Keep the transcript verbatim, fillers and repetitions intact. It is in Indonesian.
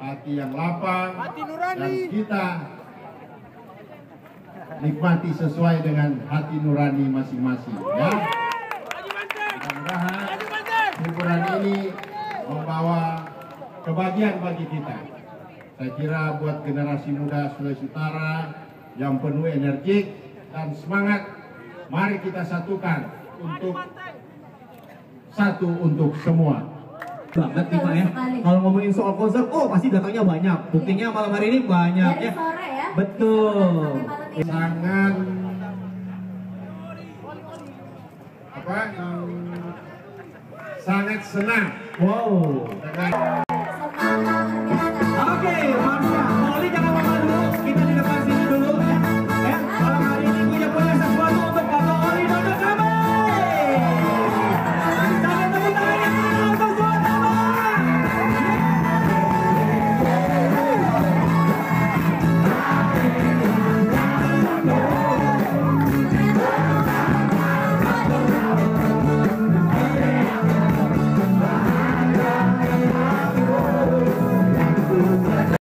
hati yang lapang, hati dan nurani. kita nikmati sesuai dengan hati nurani masing-masing. Ya, mudah-mudahan hiburan ini membawa kebahagiaan bagi kita. Saya kira buat generasi muda Sulawesi Utara yang penuh energik dan semangat, mari kita satukan untuk satu untuk semua. Banget nih Pak ya. Kalau ngomongin soal konser, oh pasti datangnya banyak. Buktinya malam hari ini banyak ya. Sore ya. Betul. Sangat apa? Sangat senang. Wow. Dengan